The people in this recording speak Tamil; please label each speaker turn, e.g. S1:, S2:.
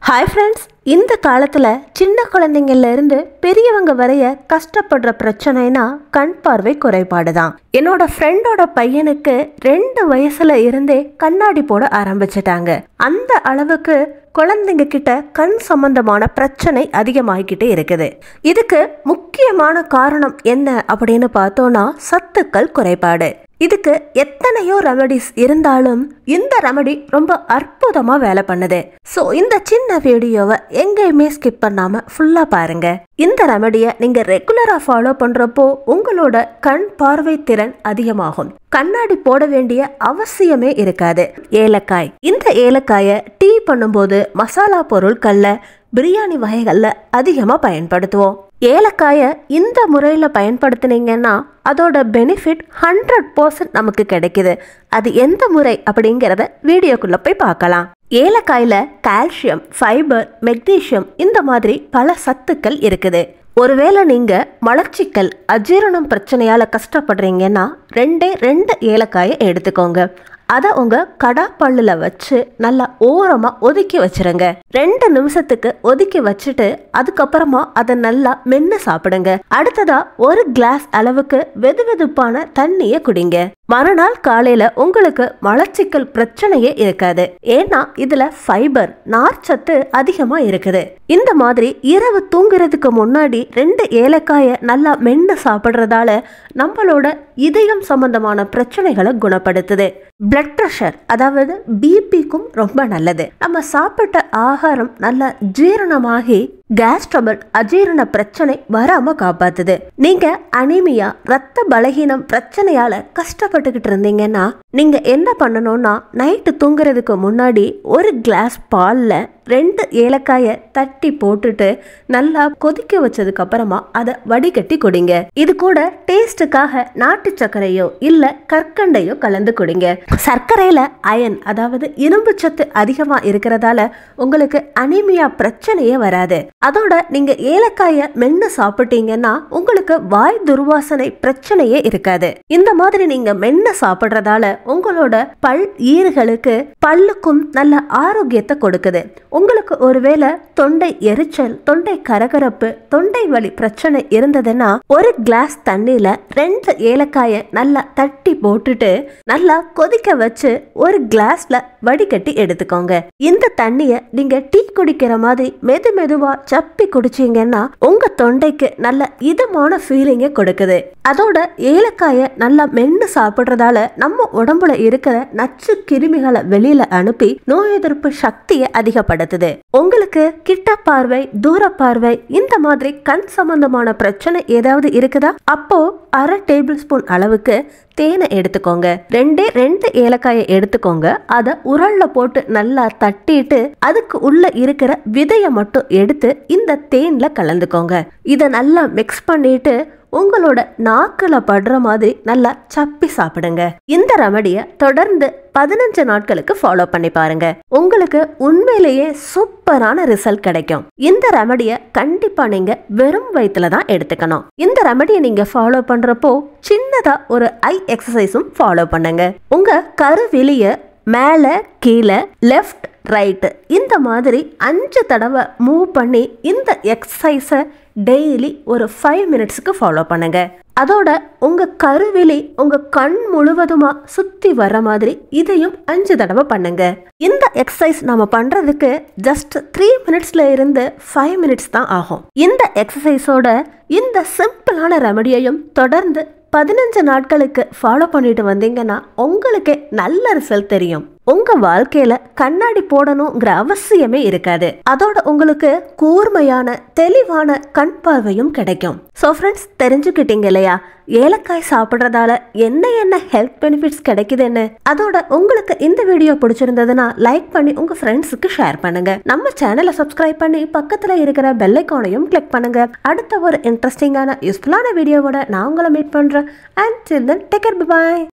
S1: Hi friends, இந்த காலத்துல சின்ன குழந்தைங்கள்ல இருந்து பெரியவங்க வரைய கஷ்டப்படுற பிரச்சனைனா கண் பார்வை குறைபாடு தான். என்னோட ஃப்ரெண்டோட பையனுக்கு 2 வயசுல இருந்தே கண்ணாடி போட ஆரம்பிச்சிட்டாங்க. அந்த அளவுக்கு குழந்தைங்க கிட்ட கண் சம்பந்தமான பிரச்சனை அதிகமாகிக்கிட்டே இருக்குது. இதுக்கு முக்கியமான காரணம் என்ன அப்படின்னு பார்த்தோம்னா சத்துக்கள் குறைபாடு. இதுக்கு எத்தனையோ ரெமெடிஸ் இருந்தாலும் இந்த ரெமெடி ரொம்ப அற்புதமா வேலை பண்ணுது. சோ இந்த சின்ன வீடியோவை எங்கேயுமே ஸ்கிப் பண்ணாம ஃபுல்லா பாருங்க. இந்த ரெமெடியை நீங்க ரெகுலரா ஃபாலோ பண்றப்போ உங்களோட கண் பார்வை திறன் அதிகமாகும். கண்ணாடி போட வேண்டிய அவசியமே இருக்காது. ஏலக்காய். இந்த ஏலக்காயை டீ பண்ணும்போது மசாலா பொருட்கள்ல பிரியாணி வகைகள்ல அதிகமா பயன்படுத்துவோம். ஏலக்காயை இந்த முறையில் பயன்படுத்தினீங்கன்னா அதோட பெனிஃபிட் 100% நமக்கு கிடைக்குது. அது எந்த முறை அப்படிங்கிறத வீடியோக்குள்ள போய் பார்க்கலாம். ஏலக்காயில கால்சியம், ஃபைபர், மெக்னீசியம் இந்த மாதிரி பல சத்துக்கள் இருக்குது. ஒருவேளை நீங்க மலச்சிக்கல், அஜீரணம் பிரச்சனையால கஷ்டப்படுறீங்கன்னா 2 ஏலக்காயை எடுத்துக்கோங்க. அதை உங்க கடாப்பல்லுல வச்சு நல்லா ஓரமா ஒதுக்கி வச்சிருங்க. 2 நிமிஷத்துக்கு ஒதுக்கி வச்சுட்டு அதுக்கப்புறமா அதை நல்லா மென்னு சாப்பிடுங்க. அடுத்ததா 1 கிளாஸ் அளவுக்கு வெதுவெதுப்பான தண்ணியை குடிங்க. மறுநாள் காலையில உங்களுக்கு மலச்சிக்கல் பிரச்சனையே இருக்காது. ஏன்னா இதுல ஃபைபர், நார்ச்சத்து அதிகமா இருக்குது. இந்த மாதிரி இரவு தூங்குறதுக்கு முன்னாடி 2 ஏலக்காயை நல்லா மென்னு சாப்பிடுறதால நம்மளோட இதயம் சம்பந்தமான பிரச்சனைகளை குணப்படுத்துது. பிளட் பிரஷர் அதாவது பிபிக்கும் ரொம்ப நல்லது. நம்ம சாப்பிட்ட ஆகாரம் நல்லா ஜீரணமாகி கேஸ் ட்ரபிள், அஜீரண பிரச்சனை வராம காப்பாத்துது. நீங்க அனீமியா, ரத்த பலகீனம் பிரச்சனையால கஷ்டப்பட்டுக்கிட்டு இருந்தீங்கன்னா நீங்க என்ன பண்ணணும்னா நைட்டு தூங்குறதுக்கு முன்னாடி 1 கிளாஸ் பால்ல 2 ஏலக்காயை தட்டி போட்டுட்டு நல்லா கொதிக்க வச்சதுக்கு அப்புறமா அதை வடிகட்டி குடிங்க. இது கூட டேஸ்டுக்காக நாட்டு சர்க்கரையோ இல்ல கற்கண்டையோ கலந்து குடிங்க. சர்க்கரையில அயன் அதாவது இரும்பு சத்து அதிகமா இருக்கிறதால உங்களுக்கு அனீமியா பிரச்சனையே வராது. அதோட நீங்க ஏலக்காய மென்னு சாப்பிட்டீங்கன்னா உங்களுக்கு வாய் துர்வாசனை பிரச்சனையே இருக்காது. இந்த மாதிரி நீங்க மென்னு சாப்பிடுறதால உங்களோட பல் ஈறுகளுக்கு, பல்லுக்கும் நல்ல ஆரோக்கியத்தை கொடுக்குது. உங்களுக்கு ஒருவேளை தொண்டை எரிச்சல், தொண்டை கரகரப்பு, தொண்டை வலி பிரச்சனை இருந்ததுன்னா 1 கிளாஸ் தண்ணியில 2 ஏலக்காயை நல்லா தட்டி போட்டுட்டு நல்லா கொதிக்க வச்சு 1 கிளாஸ்ல வடிகட்டி எடுத்துக்கோங்க. இந்த தண்ணிய நீங்க டீ குடிக்கிற மாதிரி மெதுவா சப்பி குடிச்சீங்கன்னா உங்க தொண்டைக்கு நல்ல இதமான ஃபீலிங்க கொடுக்குது. அதோட ஏலக்காயை நல்லா மென்னு சாப்பிடுறதால நம்ம உடம்புல இருக்கிற நச்சு கிருமிகளை வெளியில அனுப்பி நோய் எதிர்ப்பு சக்தியை அதிகப்படுத்துது. உங்களுக்கு கிட்ட பார்வை, தூர பார்வை இந்த மாதிரி கண் சம்பந்தமான பிரச்சனை ஏதாவது இருக்குதா? அப்போ 1/2 டேபிள் ஸ்பூன் அளவுக்கு தேனை எடுத்துக்கோங்க. 2 ஏலக்காயை எடுத்துக்கோங்க. அதை உரல்ல போட்டு நல்லா தட்டிட்டு அதுக்கு உள்ள இருக்கிற விதையை மட்டும் எடுத்து இந்த தேன்ல கலந்துக்கோங்க. இதை நல்லா மிக்ஸ் பண்ணிட்டு உங்களோட நாக்குல படுற மாதிரி நல்லா சப்பி சாப்பிடுங்க. இந்த ரெமடியை தொடர்ந்து 15 நாட்களுக்கு ஃபாலோ பண்ணி பாருங்க. உங்களுக்கு உண்மையிலேயே சூப்பரான ரிசல்ட் கிடைக்கும். இந்த ரெமடியை கண்டிப்பா நீங்க வெறும் வயிற்றுல தான் எடுத்துக்கணும். இந்த ரெமடியை நீங்க ஃபாலோ பண்றப்போ சின்னதா ஒரு ஐ எக்ஸசைஸும் ஃபாலோ பண்ணுங்க. உங்க கருவிழிய மேல கீழே, லெஃப்ட் ரைட் இந்த மாதிரி 5 தடவை மூவ் பண்ணி இந்த எக்ஸசைஸை டெய்லி ஒரு 5 மினிட்ஸ்க்கு ஃபாலோ பண்ணுங்க. அதோட உங்க கருவிழி உங்க கண் முழுவதுமா சுத்தி வர மாதிரி இதையும் 5 தடவை பண்ணுங்க. இந்த எக்ஸசைஸ் நம்ம பண்றதுக்கு ஜஸ்ட் 3 மினிட்ஸ்ல இருந்து 5 மினிட்ஸ் தான் ஆகும். இந்த எக்ஸசைஸோட இந்த சிம்பிளான ரெமடியையும் தொடர்ந்து 15 நாட்களுக்கு ஃபாலோ பண்ணிட்டு வந்தீங்கன்னா உங்களுக்கு நல்ல ரிசல்ட் தெரியும். உங்க வாழ்க்கையில கண்ணாடி போடணுங்கிற அவசியமே இருக்காது. அதோட உங்களுக்கு கூர்மையான தெளிவான கண் பார்வையும் கிடைக்கும். சோ ஃப்ரெண்ட்ஸ், தெரிஞ்சுக்கிட்டீங்க இல்லையா ஏலக்காய் சாப்பிடுறதால என்ன ஹெல்த் பெனிஃபிட்ஸ் கிடைக்குதுன்னு? அதோட உங்களுக்கு இந்த வீடியோ பிடிச்சிருந்ததுன்னா லைக் பண்ணி உங்க ஃப்ரெண்ட்ஸுக்கு ஷேர் பண்ணுங்க. நம்ம சேனலை சப்ஸ்கிரைப் பண்ணி பக்கத்துல இருக்கிற பெல் ஐகானையும் கிளிக் பண்ணுங்க. அடுத்த ஒரு இன்ட்ரெஸ்டிங்கான யூஸ்ஃபுல்லான வீடியோவோட நான் உங்களை மீட் பண்றேன். Until then, take care, bye bye.